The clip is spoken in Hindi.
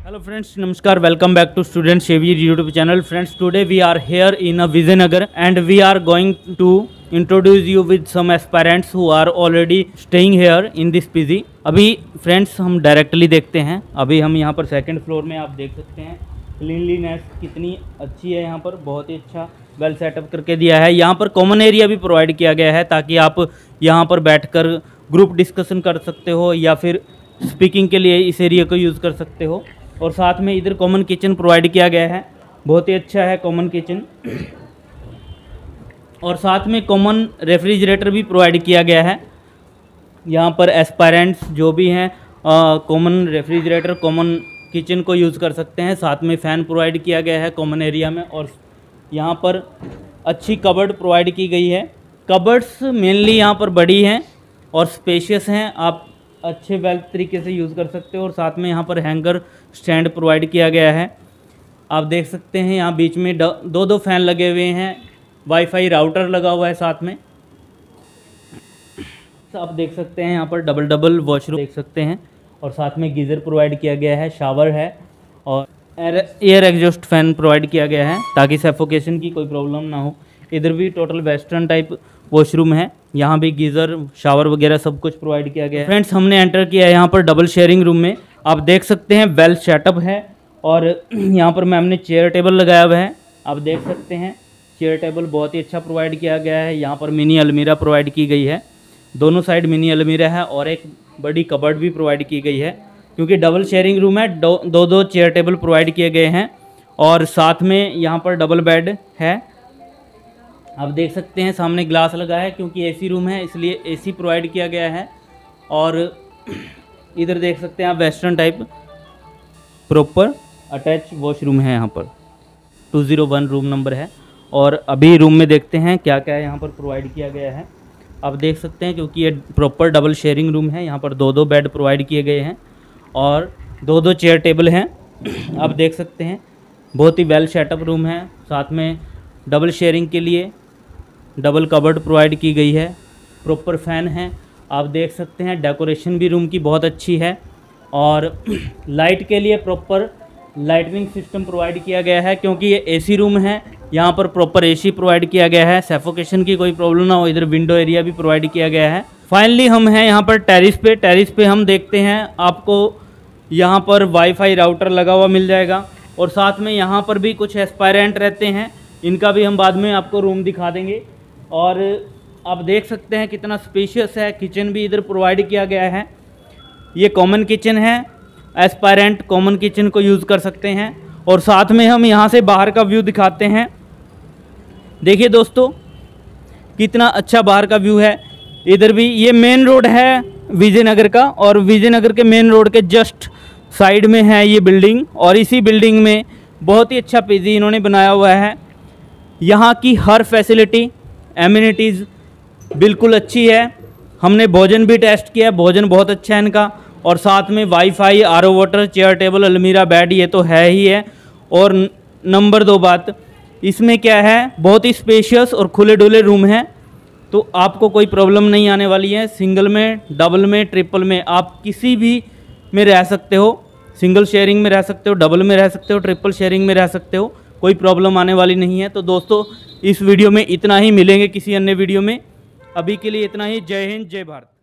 Hello friends, namaskar, welcome back to Student Savior YouTube channel. Friends, today we are here in Vijayanagar and we are going to introduce you with some aspirants who are already staying here in this PG. अभी फ्रेंड्स हम डायरेक्टली देखते हैं। अभी हम यहाँ पर सेकंड फ्लोर में आप देख सकते हैं क्लीनलीनेस कितनी अच्छी है। यहाँ पर बहुत ही अच्छा वेल सेटअप करके दिया है। यहाँ पर कॉमन एरिया भी प्रोवाइड किया गया है ताकि आप यहाँ पर बैठकर ग्रुप डिस्कशन कर सकते हो या फिर स्पीकिंग के लिए इस एरिया को यूज़ कर सकते हो। और साथ में इधर कॉमन किचन प्रोवाइड किया गया है, बहुत ही अच्छा है कॉमन किचन। और साथ में कॉमन रेफ्रिजरेटर भी प्रोवाइड किया गया है। यहाँ पर एस्पायरेंट्स जो भी हैं कॉमन रेफ्रिजरेटर कॉमन किचन को यूज़ कर सकते हैं। साथ में फ़ैन प्रोवाइड किया गया है कॉमन एरिया में। और यहाँ पर अच्छी कबर्ड प्रोवाइड की गई है। कबर्ड्स मेनली यहाँ पर बड़ी हैं और स्पेशियस हैं, आप अच्छे वेल तरीके से यूज़ कर सकते हो। और साथ में यहाँ पर हैंगर स्टैंड प्रोवाइड किया गया है। आप देख सकते हैं यहाँ बीच में दो फैन लगे हुए हैं, वाईफाई राउटर लगा हुआ है साथ में। तो आप देख सकते हैं यहाँ पर डबल वॉशरूम देख सकते हैं। और साथ में गीज़र प्रोवाइड किया गया है, शावर है और एयर एग्जॉस्ट फैन प्रोवाइड किया गया है ताकि सफोकेशन की कोई प्रॉब्लम ना हो। इधर भी टोटल वेस्टर्न टाइप वॉशरूम है, यहाँ भी गीज़र शावर वगैरह सब कुछ प्रोवाइड किया गया है। फ्रेंड्स, हमने एंटर किया है यहाँ पर डबल शेयरिंग रूम में। आप देख सकते हैं वेल सेटअप है और यहाँ पर मैम ने चेयर टेबल लगाया हुआ है। आप देख सकते हैं चेयर टेबल बहुत ही अच्छा प्रोवाइड किया गया है। यहाँ पर मिनी अलमीरा प्रोवाइड की गई है, दोनों साइड मिनी अलमीरा है और एक बड़ी कबर्ड भी प्रोवाइड की गई है। क्योंकि डबल शेयरिंग रूम है, दो चेयर टेबल प्रोवाइड किए गए हैं। और साथ में यहाँ पर डबल बेड है। आप देख सकते हैं सामने ग्लास लगा है क्योंकि एसी रूम है इसलिए एसी प्रोवाइड किया गया है। और इधर देख सकते हैं आप western type proper attach washroom है। यहाँ पर 201 रूम नंबर है। और अभी रूम में देखते हैं क्या क्या यहाँ पर प्रोवाइड किया गया है। आप देख सकते हैं क्योंकि ये प्रॉपर डबल शेयरिंग रूम है, यहाँ पर दो बेड प्रोवाइड किए गए हैं और दो चेयर टेबल हैं। आप देख सकते हैं बहुत ही वेल सेटअप रूम है। साथ में डबल शेयरिंग के लिए डबल कबर्ड प्रोवाइड की गई है, प्रॉपर फ़ैन है। आप देख सकते हैं डेकोरेशन भी रूम की बहुत अच्छी है। और लाइट के लिए प्रॉपर लाइटनिंग सिस्टम प्रोवाइड किया गया है क्योंकि ये एसी रूम है, यहाँ पर प्रॉपर एसी प्रोवाइड किया गया है, सफोकेशन की कोई प्रॉब्लम ना हो। इधर विंडो एरिया भी प्रोवाइड किया गया है। फाइनली हम हैं यहाँ पर टेरिस पे हम देखते हैं आपको यहाँ पर वाईफाई राउटर लगा हुआ मिल जाएगा। और साथ में यहाँ पर भी कुछ एस्पायरेंट रहते हैं, इनका भी हम बाद में आपको रूम दिखा देंगे। और आप देख सकते हैं कितना स्पेशियस है, किचन भी इधर प्रोवाइड किया गया है। ये कॉमन किचन है, एस्पायरेंट कॉमन किचन को यूज़ कर सकते हैं। और साथ में हम यहाँ से बाहर का व्यू दिखाते हैं। देखिए दोस्तों कितना अच्छा बाहर का व्यू है। इधर भी ये मेन रोड है विजयनगर का और विजयनगर के मेन रोड के जस्ट साइड में है ये बिल्डिंग। और इसी बिल्डिंग में बहुत ही अच्छा पीजी इन्होंने बनाया हुआ है। यहाँ की हर फैसिलिटी एमिनिटीज़ बिल्कुल अच्छी है। हमने भोजन भी टेस्ट किया, भोजन बहुत अच्छा है इनका। और साथ में wifi, RO water, chair table, अलमीरा, बेड ये तो है ही है। और नंबर 2 बात इसमें क्या है, बहुत ही स्पेशियस और खुले डुले रूम है, तो आपको कोई प्रॉब्लम नहीं आने वाली है। सिंगल में, डबल में, ट्रिपल में आप किसी भी में रह सकते हो। सिंगल शेयरिंग में रह सकते हो, डबल में रह सकते हो, ट्रिपल शेयरिंग में रह सकते हो, कोई प्रॉब्लम आने वाली नहीं है। तो दोस्तों इस वीडियो में इतना ही, मिलेंगे किसी अन्य वीडियो में। अभी के लिए इतना ही। जय हिंद, जय भारत।